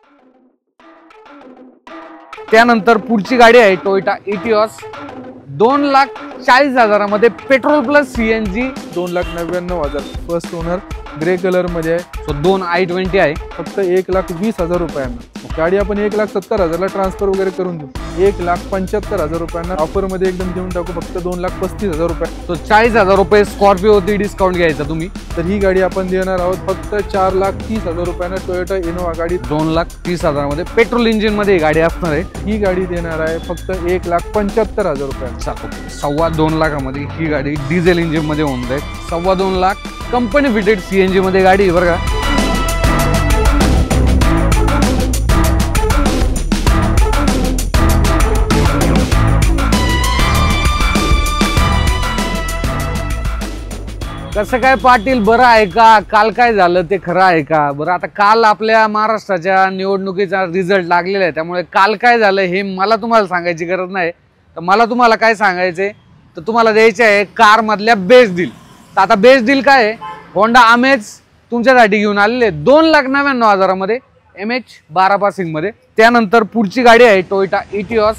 त्यानंतर पुढची गाडी आहे Toyota Etios 2,40,000 petrol plus CNG 2,99,000 first owner grey colour मध्ये आहे. सो 2 i20 आहे फक्त 1,20,000 रुपयांना. गाडी आपण 1,70,000 ला ट्रान्सफर वगैरे करून देऊ. 1,75,000 रुपयांना ऑफर मध्ये एकदम देऊन टाकू. फक्त 2,35,000 रुपये. तो 40,000 रुपये स्कॉर्पिओवरती डिस्काउंट घ्यायचा तुम्ही. तर ही गाडी आपण देणार आहोत फक्त 4,30,000 रुपयांना. टोयोटा इनोवा गाडी 2,30,000 पेट्रोल इंजिन मध्ये गाडी असणार आहे. ही गाडी देणार आहे फक्त 1,75,000 रुपयांना. 2.25 लाखामध्ये ही गाडी डिझेल इंजिन मध्ये होऊन जाईल. 2.25 लाख कंपनी फिटेड सीएनजी मध्ये गाडी बरं का. कसं काय पाटील, बरं आहे का? काल काय झालं ते खरं आहे का? बरं, आता काल आपल्या महाराष्ट्राच्या निवडणुकीचा रिझल्ट लागलेला आहे, त्यामुळे काल काय झालं हे मला तुम्हाला सांगायची गरज नाही. तर मला तुम्हाला काय सांगायचंय, तर तुम्हाला द्यायचे आहे कार मधल्या बेस्ट डील. तर आता बेस्ट डील काय आहे, होंडा अमेज तुमच्यासाठी घेऊन आलेले 2,99,000 MH12 पासिंग मध्ये. त्यानंतर पुढची गाडी आहे Toyota Etios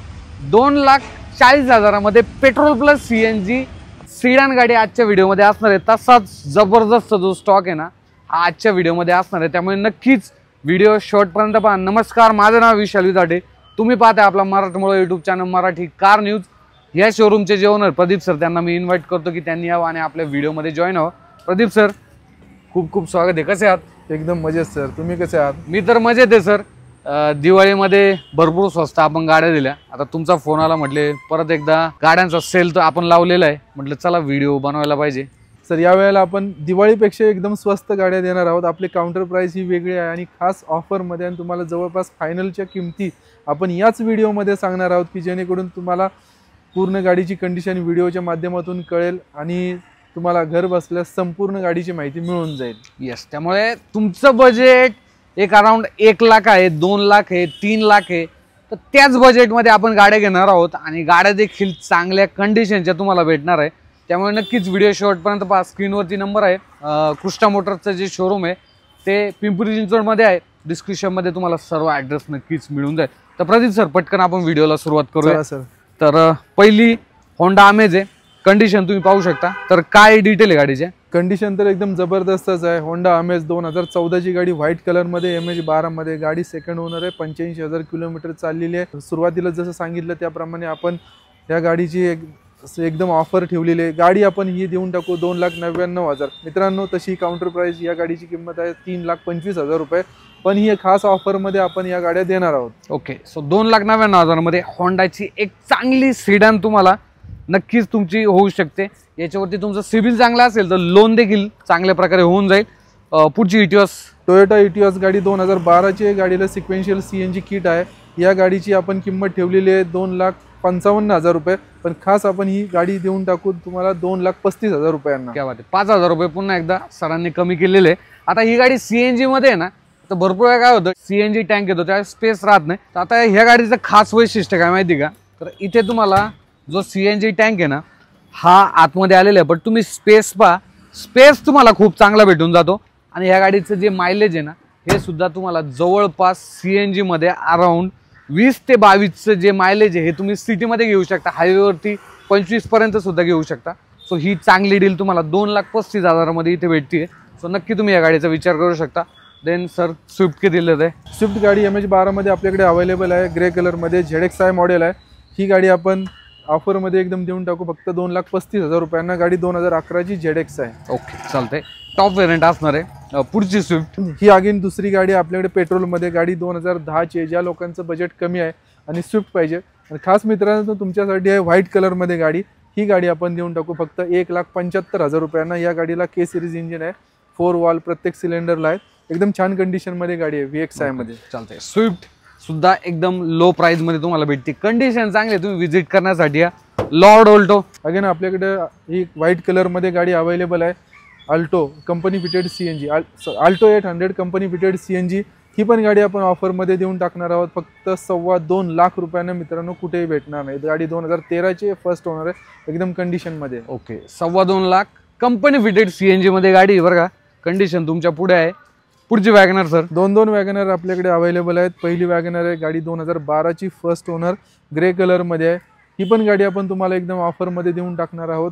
2,40,000 petrol plus CNG sedan गाडी आजच्या व्हिडिओमध्ये असणार आहे. तसाच जबरदस्त जो स्टॉक आहे ना हा आजच्या व्हिडिओमध्ये असणार आहे, त्यामुळे नक्कीच व्हिडिओ शेवटपर्यंत पहा. नमस्कार, माझं नाव विशाल विदाटे. तुम्ही पाहताय आपला मराठमोळा YouTube channel Marathi car news. या शोरूमचे जे ओनर प्रदीप सर, त्यांना मी इन्व्हाइट करतो की त्यांनी यावं आणि आपल्या व्हिडिओमध्ये जॉईन व्हावं. प्रदीप सर, खूप खूप स्वागत आहे. कसे आहात? एकदम मजेत सर, तुम्ही कसे आहात? मी तर मजेत आहे सर. दिवाळीमध्ये भरपूर स्वस्त आपण गाड्या दिल्या. आता तुमचा फोन आला, म्हटले परत एकदा गाड्यांचा सेल तर आपण लावलेला आहे, म्हटलं चला व्हिडिओ बनवायला पाहिजे. सर यावेळेला आपण दिवाळीपेक्षा एकदम स्वस्त गाड्या देणार आहोत. आपली काउंटर प्राइस ही वेगळी आहे आणि खास ऑफरमध्ये, आणि तुम्हाला जवळपास फायनलच्या किमती आपण याच व्हिडिओमध्ये सांगणार आहोत की जेणेकरून तुम्हाला पूर्ण गाडीची कंडिशन व्हिडिओच्या माध्यमातून कळेल आणि तुम्हाला घर बसल्यास संपूर्ण गाडीची माहिती मिळून जाईल. येस, त्यामुळे तुमचं बजेट एक अराउंड 1 लाख आहे, 2 लाख आहे, 3 लाख आहे, तर त्याच बजेटमध्ये आपण गाड्या घेणार आहोत आणि गाड्या देखील चांगल्या कंडिशनच्या तुम्हाला भेटणार आहे. त्यामुळे नक्कीच व्हिडिओ शेवटपर्यंत पहा. स्क्रीनवरती नंबर आहे. कृष्णा मोटर्सचं जे शोरूम आहे ते पिंपरी चिंचवडमध्ये आहे. डिस्क्रिप्शनमध्ये तुम्हाला सर्व ॲड्रेस नक्कीच मिळून जाईल. तर प्रदीप सर, पटकन आपण व्हिडिओला सुरुवात करूया सर. तर पहिली होंडा अमेज आहे. कंडिशन तुम्ही पाहू शकता. तर काय डिटेल आहे गाडीचे? कंडिशन तर एकदम जबरदस्तच आहे. होंडा अमेज 2014ची गाडी, व्हाईट कलरमध्ये, MH12 मध्ये. गाडी सेकंड ओनर आहे. 85,000 किलोमीटर चाललेली आहे. सुरुवातीला जसं सांगितलं त्याप्रमाणे आपण या गाडीची एकदम ऑफर ठेवलेली आहे. गाडी आपण ही देऊन टाकू 2,99,000. मित्रांनो, तशी काउंटर प्राइस या गाडीची किंमत आहे 3,25,000 रुपये, पण ही खास ऑफरमध्ये आपण या गाड्या देणार आहोत. ओके, सो 2,99,000 होंडाची एक चांगली सीडान तुम्हाला नक्कीच तुमची होऊ शकते. याच्यावरती तुमचं सिबिल चांगला असेल तर लोन देखील चांगल्या प्रकारे होऊन जाईल. पुढची इटिओस, टोयोटा इटिओस गाडी 2012ची. गाडीला सिक्वेन्शियल CNG किट आहे. या गाडीची आपण किंमत ठेवलेली आहे 2,55,000 रुपये, पण खास आपण ही गाडी देऊन टाकू तुम्हाला 2,35,000 रुपयांना. क्या बात आहे. 5,000 रुपये पुन्हा एकदा सरांनी कमी केलेले. आता ही गाडी CNG मध्ये आहे ना, तर भरपूर वेळा काय होतं, CNG टँक येतो त्या स्पेस राहत नाही. तर आता ह्या गाडीचं खास वैशिष्ट्य काय माहिती का, तर इथे तुम्हाला जो CNG टँक आहे ना हा आतमध्ये आलेला आहे, पण तुम्ही स्पेस पहा, स्पेस तुम्हाला खूप चांगला भेटून जातो. आणि ह्या गाडीचं जे मायलेज आहे ना हे सुद्धा तुम्हाला जवळपास CNG मध्ये अराउंड 20 ते 22चं जे मायलेज आहे हे तुम्ही सिटीमध्ये घेऊ शकता. हायवेवरती 25 पर्यंत सुद्धा घेऊ शकता. सो ही चांगली डील तुम्हाला 2,35,000 मध्ये इथे भेटते. सो नक्की तुम्ही या गाडीचा विचार करू शकता. देन सर, स्विफ्ट किती दिलं आहे? स्विफ्ट गाडी MH12 मध्ये आपल्याकडे अवेलेबल आहे. ग्रे कलरमध्ये ZXi मॉडेल आहे. ही गाडी आपण ऑफरमध्ये एकदम देऊन टाकू फक्त 2,35,000 रुपयांना. गाडी 2011ची ZX आहे. ओके, चालतंय. टॉप व्हेरियंट असणार आहे. पुढची स्विफ्ट, ही अगेन दुसरी गाडी आपल्याकडे पेट्रोलमध्ये. गाडी 2010ची. ज्या लोकांचं बजेट कमी आहे आणि स्विफ्ट पाहिजे, आणि खास मित्रांनो तुमच्यासाठी आहे व्हाईट कलरमध्ये गाडी. ही गाडी आपण देऊन टाकू फक्त 1,75,000 रुपयांना. या गाडीला K सिरीज इंजिन आहे. 4 वॉल प्रत्येक सिलेंडरला आहे. एकदम छान कंडिशनमध्ये गाडी आहे. VXi मध्ये. चालतंय. स्विफ्ट सुद्धा एकदम लो प्राइस मध्ये तुम्हाला भेटते. कंडिशन चांगली, तुम्ही व्हिजिट करण्यासाठी या. लॉर्ड ऑल्टो अगेन आपल्याकडे ही व्हाईट कलरमध्ये गाडी अवेलेबल आहे. Alto company fitted CNG, Alto 800 company fitted CNG. ही पण गाडी आपण ऑफरमध्ये देऊन टाकणार आहोत फक्त 2.25 लाख रुपयांना. मित्रांनो, कुठेही भेटणार नाही. गाडी 2013ची फर्स्ट ओनर आहे. एकदम कंडिशनमध्ये. Okay, 2.25 lakh company fitted CNG मध्ये गाडी बरं का. कंडिशन तुमच्या पुढे आहे. पुढची वॅगनर सर. दोन वॅगनर आपल्याकडे अवेलेबल आहेत. पहिली वॅगनर आहे गाडी 2012ची, फर्स्ट ओनर, ग्रे कलरमध्ये आहे. ही पण गाडी आपण तुम्हाला एकदम ऑफरमध्ये देऊन टाकणार आहोत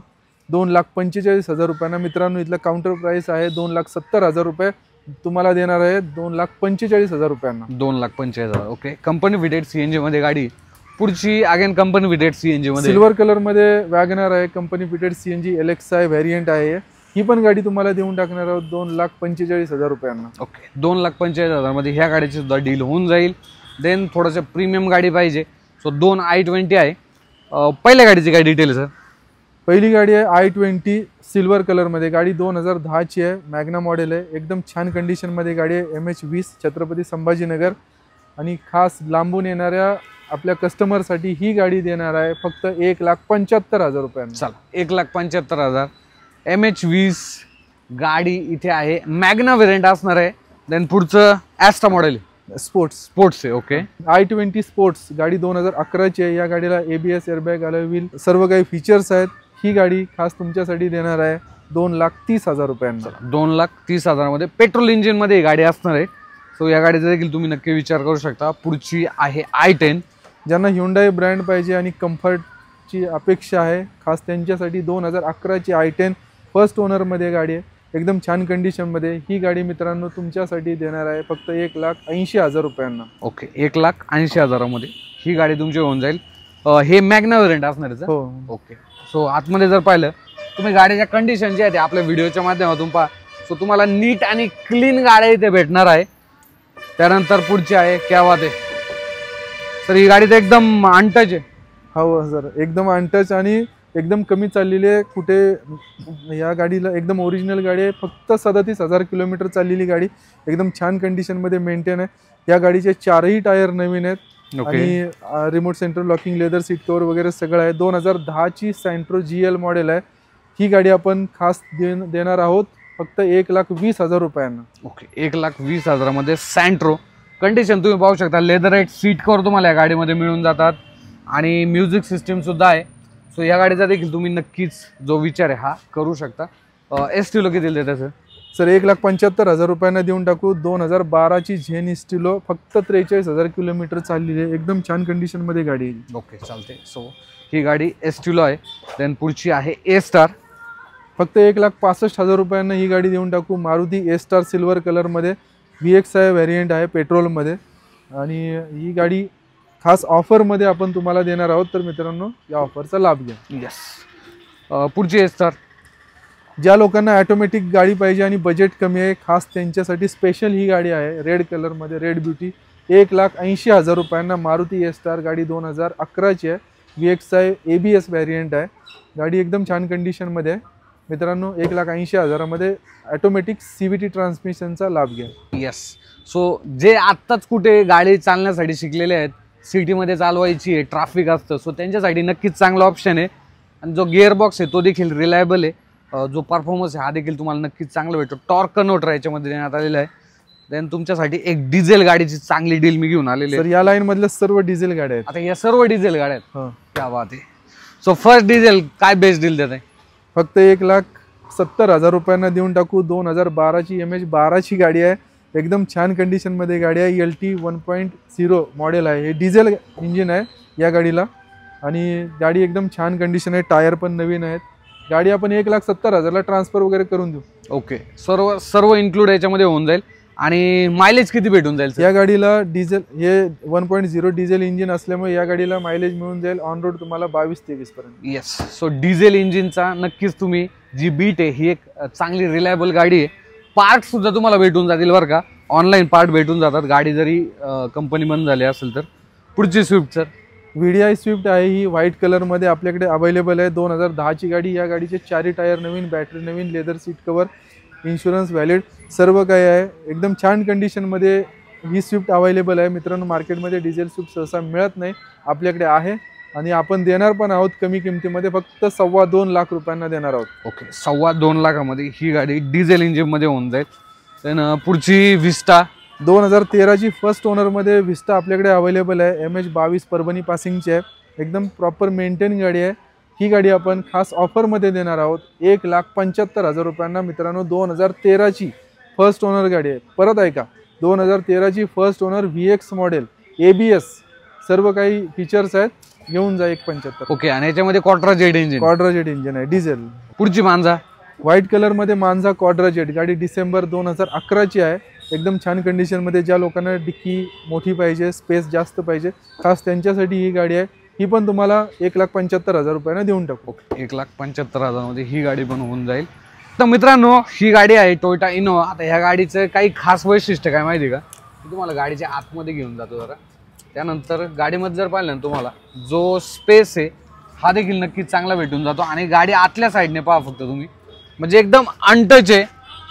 2,45,000 रुपयांना. मित्रांनो, इथलं काउंटर प्राइस आहे 2,70,000 रुपये. तुम्हाला देणार आहे 2,45,000 रुपयांना. 2,45,000. ओके. कंपनी फिटेड सीएनजी मध्ये गाडी. पुढची अगेन कंपनी फिटेड सीएनजी मध्ये सिल्वर कलर मध्ये वॅगनर आहे. Company fitted CNG LXi variant आहे. ही पण गाडी तुम्हाला देऊन टाकणार आहोत 2,45,000 रुपयांना. ओके. 2,45,000 मध्ये ह्या गाडीची सुद्धा डील होऊन जाईल. देन थोडंसं प्रीमियम गाडी पाहिजे, सो 2 i20 आहे. पहिल्या गाडीची काय डिटेल सर? पहिली गाडी आहे i20 सिल्वर कलरमध्ये. गाडी 2010ची आहे, मॅग्ना मॉडेल आहे. एकदम छान कंडिशनमध्ये गाडी आहे. MH20 छत्रपती संभाजीनगर. आणि खास लांबून येणाऱ्या आपल्या कस्टमरसाठी ही गाडी देणार आहे फक्त 1,75,000 रुपयांना. चला, 1,75,000. MH20 गाडी इथे आहे. मॅग्ना व्हेरियंट असणार आहे. देन पुढचं ॲस्ट्रा मॉडेल स्पोर्ट्स आहे. ओके. i20 स्पोर्ट्स गाडी 2011ची आहे. या गाडीला ABS एअरबॅग, अलॉय व्हील, सर्व काही फीचर्स आहेत. ही गाडी खास तुमच्यासाठी देणार आहे 2,30,000 रुपयांना. 2,30,000 मध्ये पेट्रोल इंजिन मध्ये ही गाडी असणार आहे. सो या गाडीचा देखील तुम्ही नक्की विचार करू शकता. पुढची आहे i10. ज्यांना Hyundai ब्रँड पाहिजे आणि कम्फर्टची अपेक्षा आहे खास त्यांच्यासाठी 2011ची i10 फर्स्ट ओनरमध्ये गाडी आहे. एकदम छान कंडिशनमध्ये. ही गाडी मित्रांनो तुमच्यासाठी देणार आहे फक्त 1,80,000 रुपयांना. ओके. 1,80,000 मध्ये ही गाडी तुमची होऊन जाईल. हे मॅग्ना व्हेरियंट असणार आहे. हो. ओके. सो आतमध्ये जर पाहिलं तुम्ही गाडीच्या कंडिशन जे आहे ते आपल्या व्हिडिओच्या माध्यमातून पहा. सो तुम्हाला नीट आणि क्लीन गाड्या इथे भेटणार आहे. त्यानंतर पुढची आहे क्या बात आहे सर. ही गाडी तर एकदम अनटच आहे. हो सर, एकदम अनटच आणि एकदम कमी चाललेली आहे. कुठे या गाडीला एकदम ओरिजिनल गाडी आहे. फक्त 37,000 किलोमीटर चाललेली गाडी. एकदम छान कंडिशनमध्ये मेंटेन आहे. या गाडीचे 4ही टायर नवीन आहेत. आणि remote central locking, leather seat cover वगैरे सगळं आहे. 2010ची सँट्रो GL मॉडेल आहे. ही गाडी आपण खास देणार आहोत फक्त 1,20,000 रुपयांना. ओके. 1,20,000 मध्ये सँट्रो. कंडिशन तुम्ही पाहू शकता. लेदर सीट कव्हर तुम्हाला या गाडीमध्ये मिळून जातात आणि म्युझिक सिस्टीम सुद्धा आहे. सो या गाडीचा देखील तुम्ही नक्कीच जो विचार आहे हा करू शकता. एस्टिलो किती देतात सर? सर 1,75,000 रुपयांना देऊन टाकू. 2012ची झेन एस्टिलो फक्त 43,000 किलोमीटर चाललेली आहे. एकदम छान कंडिशनमध्ये गाडी आहे. ओके, चालते. सो ही गाडी एस्टिलो आहे. देन पुढची आहे A-स्टार. फक्त 1,65,000 रुपयांना ही गाडी देऊन टाकू. मारुती A-स्टार सिल्वर कलरमध्ये VXi व्हेरियंट आहे पेट्रोलमध्ये. आणि ही गाडी खास ऑफरमध्ये आपण तुम्हाला देणार आहोत. तर मित्रांनो या ऑफरचा लाभ घ्या. यस. पुढची A-स्टार. ज्या लोकांना ऑटोमॅटिक गाडी पाहिजे आणि बजेट कमी आहे खास त्यांच्यासाठी स्पेशल ही गाडी आहे रेड कलरमध्ये, रेड ब्युटी. 1,80,000 रुपयांना मारुती A-स्टार. गाडी 2011ची आहे. VXi ABS व्हेरियंट आहे. गाडी एकदम छान कंडिशनमध्ये आहे. मित्रांनो 1,80,000 मध्ये ऑटोमॅटिक CVT ट्रान्समिशनचा लाभ घ्या. यस. सो जे आत्ताच कुठे गाडी चालण्यासाठी शिकलेले आहेत, सिटीमध्ये चालवायची आहे, ट्रॅफिक असतं, सो त्यांच्यासाठी नक्कीच चांगला ऑप्शन आहे. आणि जो गिअर बॉक्स आहे तो देखील रिलायबल आहे. जो परफॉर्मन्स आहे हा देखील तुम्हाला नक्कीच चांगला भेटतो. टॉर्क कन्व्हर्टर याच्यामध्ये देण्यात आलेला आहे. देन तुमच्यासाठी एक डिझेल गाडीची चांगली डील मी घेऊन आलेली आहे. तर या लाईन मधल्या सर्व डिझेल गाड्या आहेत. आता या सर्व डिझेल गाड्या आहेत. हां, क्या बात आहे. सो फर्स्ट डिझेल काय बेस्ट डील देत आहे? फक्त 1,70,000 रुपयांना देऊन टाकू. 2012ची MH12ची गाडी आहे. एकदम छान कंडिशनमध्ये गाडी आहे. LT 1.0 मॉडेल आहे. हे डिझेल इंजिन आहे या गाडीला. आणि गाडी एकदम छान कंडिशन आहे. टायर पण नवीन आहेत. गाडी आपण 1,70,000ला ट्रान्सफर वगैरे करून देऊ. ओके. सर्व इन्क्लूड याच्यामध्ये होऊन जाईल. आणि मायलेज किती भेटून जाईल या गाडीला? डिझेल हे 1.0 डिझेल इंजिन असल्यामुळे या गाडीला मायलेज मिळून जाईल ऑन रोड तुम्हाला 22-23 पर्यंत. येस. सो डिझेल इंजिनचा नक्कीच तुम्ही जी बीट आहे ही एक चांगली रिलायबल गाडी आहे. पार्ट सुद्धा तुम्हाला भेटून जातील बरं का. ऑनलाईन पार्ट भेटून जातात गाडी जरी कंपनी बंद झाली असेल तर. पुढची स्विफ्ट सर. VDI स्विफ्ट आहे. ही व्हाईट कलरमध्ये आपल्याकडे अवेलेबल आहे. 2010ची गाडी. या गाडीचे 4ही टायर नवीन, बॅटरी नवीन, leather seat cover, insurance valid, सर्व काही आहे. एकदम छान कंडिशनमध्ये ही स्विफ्ट अवेलेबल आहे. मित्रांनो मार्केटमध्ये डिझेल स्विफ्ट सहसा मिळत नाही, आपल्याकडे आहे. आणि आपण देणार पण आहोत कमी किमतीमध्ये. फक्त 2.25 लाख रुपयांना देणार आहोत. ओके. 2.25 लाखामध्ये ही गाडी डिझेल इंजिनमध्ये होऊन जाईल. देन पुढची विस्टा. 2013ची फर्स्ट ओनरमध्ये विस्टा आपल्याकडे अवेलेबल आहे. MH22 परभणी पासिंगची आहे. एकदम प्रॉपर मेंटेन गाडी आहे. ही गाडी आपण खास ऑफरमध्ये देणार आहोत 1,75,000 रुपयांना. मित्रांनो 2013ची फर्स्ट ओनर गाडी आहे. परत ऐका, 2013ची first owner VX model, ABS सर्व काही फीचर्स आहेत. घेऊन जा 1.75. ओके. आणि याच्यामध्ये Quadrajet engine, Quadrajet engine आहे, डिझेल. पुढची मांजा व्हाईट कलर मध्ये मांजा क्वाड्रा जेट गाडी डिसेंबर 2011ची आहे. एकदम छान कंडिशन मध्ये. ज्या लोकांना डिक्की मोठी पाहिजे, स्पेस जास्त पाहिजे, खास त्यांच्यासाठी ही गाडी आहे. ही पण तुम्हाला 1,75,000 रुपयांना देऊन टाकू. 1,75,000 मध्ये ही गाडी पण होऊन जाईल. तर मित्रांनो, ही गाडी आहे टोयोटा इनोवा. आता ह्या गाडीचं काही खास वैशिष्ट्य काय माहिती का, तुम्हाला गाडीच्या आतमध्ये घेऊन जातो जरा. त्यानंतर गाडीमध्ये जर पाहिलं ना, तुम्हाला जो स्पेस आहे हा देखील नक्कीच चांगला भेटून जातो. आणि गाडी आतल्या साईडने पहा फक्त तुम्ही, म्हणजे एकदम अनटच आहे.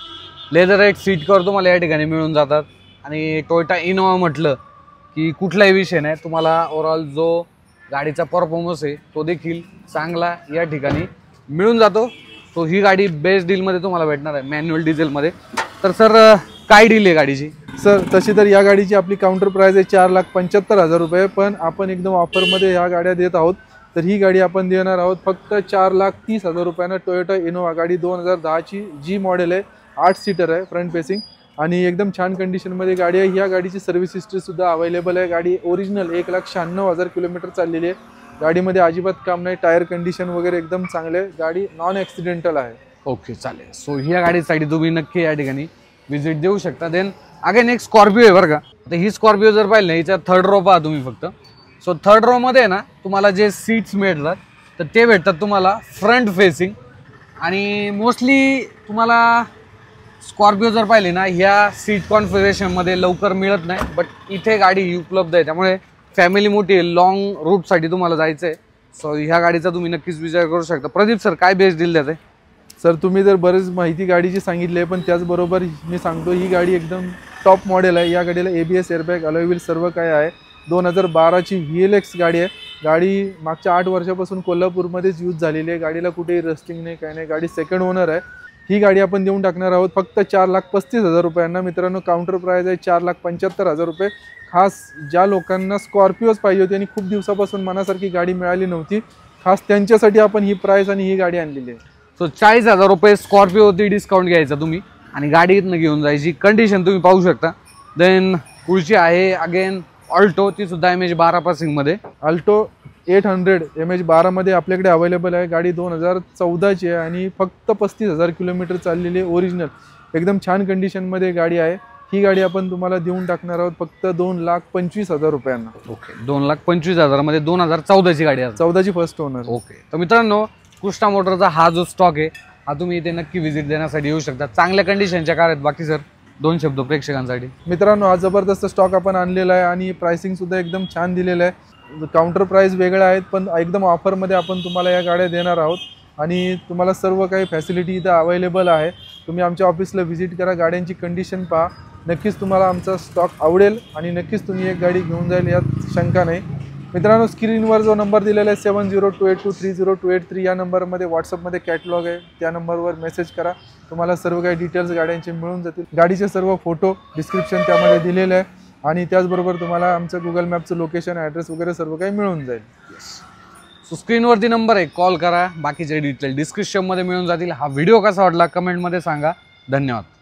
लेदर एक सीट कवर तुम्हाला या ठिकाणी मिळून जातात. आणि टोयोटा इनोवा म्हटलं की कुठलाही विषय नाही, तुम्हाला ओव्हरऑल जो गाडीचा परफॉर्मन्स आहे तो देखील चांगला या ठिकाणी मिळून जातो. तो ही गाडी बेस्ट डीलमध्ये तुम्हाला भेटणार आहे, मॅन्युअल डिझेलमध्ये. तर सर, काय डील आहे गाडीची? सर तशी तर या गाडीची आपली काउंटर प्राइस आहे 4,75,000 रुपये. पण आपण एकदम ऑफरमध्ये ह्या गाड्या देत आहोत. तर ही गाडी आपण देणार आहोत फक्त 4,30,000 रुपयांना. टोयोटा इनोवा गाडी 2010ची G मॉडेल आहे, 8 सीटर आहे, फ्रंट फेसिंग आणि एकदम छान कंडिशनमध्ये गाडी आहे. ह्या गाडीची सर्व्हिस हिस्ट्रीसुद्धा अवेलेबल आहे. गाडी ओरिजिनल 1,96,000 किलोमीटर चाललेली आहे. गाडीमध्ये अजिबात काम नाही. टायर कंडिशन वगैरे एकदम चांगले आहे. गाडी नॉन ॲक्सिडेंटल आहे. ओके, चालेल. सो ह्या गाडीसाठी तुम्ही नक्की या ठिकाणी व्हिजिट देऊ शकता. देन अगेन एक स्कॉर्पिओ आहे बरं का. तर ही स्कॉर्पिओ जर पाहिलं ना, हिचा थर्ड रो पहा तुम्ही फक्त. सो थर्ड रो मध्ये ना तुम्हाला जे सीट्स मिळतात तर ते भेटतात तुम्हाला फ्रंट फेसिंग. आणि मोस्टली तुम्हाला स्कॉर्पिओ जर पाहिली ना, ह्या सीट कॉन्फिगरेशनमध्ये लवकर मिळत नाही. बट इथे गाडी ही उपलब्ध आहे. त्यामुळे फॅमिली मोठी आहे, लॉंग रूटसाठी तुम्हाला जायचं आहे, सो ह्या गाडीचा तुम्ही नक्कीच विचार करू शकता. प्रदीप सर, काय बेस्ट डील देते? सर तुम्ही जर बरेच माहिती गाडीची सांगितली आहे, पण त्याचबरोबर मी सांगतो ही गाडी एकदम टॉप मॉडेल आहे. या गाडीला ABS एअरबॅग, अलॉय व्हील सर्व काय आहे. 2012ची VLX गाडी आहे. गाडी मागच्या 8 वर्षापासून कोल्हापूरमध्येच यूज झालेली आहे. गाडीला कुठेही रस्टिंग नाही, काय नाही. गाडी सेकंड ओनर आहे. ही गाडी आपण देऊन टाकणार आहोत फक्त 4,35,000 रुपयांना. मित्रांनो, काउंटर प्राइस आहे 4,75,000 रुपये. खास ज्या लोकांना स्कॉर्पिओज पाहिजे होती आणि खूप दिवसापासून मनासारखी गाडी मिळाली नव्हती, खास त्यांच्यासाठी आपण ही प्राइस आणि ही गाडी आणलेली आहे. सो 40,000 रुपये स्कॉर्पिओवरती डिस्काउंट घ्यायचा तुम्ही आणि गाडी इथनं घेऊन जायची. कंडिशन तुम्ही पाहू शकता. देन पुढची आहे अगेन ऑल्टो, ती सुद्धा MH12 पासिंगमध्ये. अल्टो 800 MH12 मध्ये आपल्याकडे अवेलेबल आहे. गाडी 2014ची आहे आणि फक्त 35,000 किलोमीटर चाललेली आहे. ओरिजिनल एकदम छान कंडिशनमध्ये गाडी आहे. ही गाडी आपण तुम्हाला देऊन टाकणार आहोत फक्त 2,25,000 रुपयांना. ओके, 2,25,000 मध्ये 2014ची गाडी आहे, 14ची फर्स्ट ओनर. ओके. तर मित्रांनो, कृष्णा मोटरचा हा जो स्टॉक आहे हा तुम्ही इथे नक्की व्हिजिट देण्यासाठी येऊ शकता. चांगल्या कंडिशनच्या कार आहेत. बाकी सर, 2 शब्द प्रेक्षकांसाठी. मित्रांनो, हा जबरदस्त स्टॉक आपण आणलेला आहे आणि प्राइसिंग सुद्धा एकदम छान दिलेलं आहे. काउंटर प्राइस वेगळ्या आहेत, पण एकदम ऑफरमध्ये आपण तुम्हाला या गाड्या देणार आहोत आणि तुम्हाला सर्व काही फॅसिलिटी इथं अवेलेबल आहे. तुम्ही आमच्या ऑफिसला व्हिजिट करा, गाड्यांची कंडिशन पहा. नक्कीच तुम्हाला आमचा स्टॉक आवडेल आणि नक्कीच तुम्ही एक गाडी घेऊन जाईल यात शंका नाही. मित्रांनो, स्क्रीनवर जो नंबर दिलेला आहे 7028230283 या नंबरमध्ये व्हॉट्सअपमध्ये कॅटलॉग आहे. त्या नंबरवर मेसेज करा. तुम्हाला सर्व काही डिटेल्स गाड्यांचे मिळून जातील. गाडीचे सर्व फोटो डिस्क्रिप्शन त्यामध्ये दिलेलं आहे आणि त्याचबरोबर तुम्हाला आमचं गुगल मॅपचं लोकेशन, ॲड्रेस वगैरे सर्व काही मिळून जाईल. सो स्क्रीनवरती नंबर आहे, कॉल करा. बाकीचे डिटेल डिस्क्रिप्शनमध्ये मिळून जातील. हा व्हिडिओ कसा वाटला कमेंटमध्ये सांगा. धन्यवाद.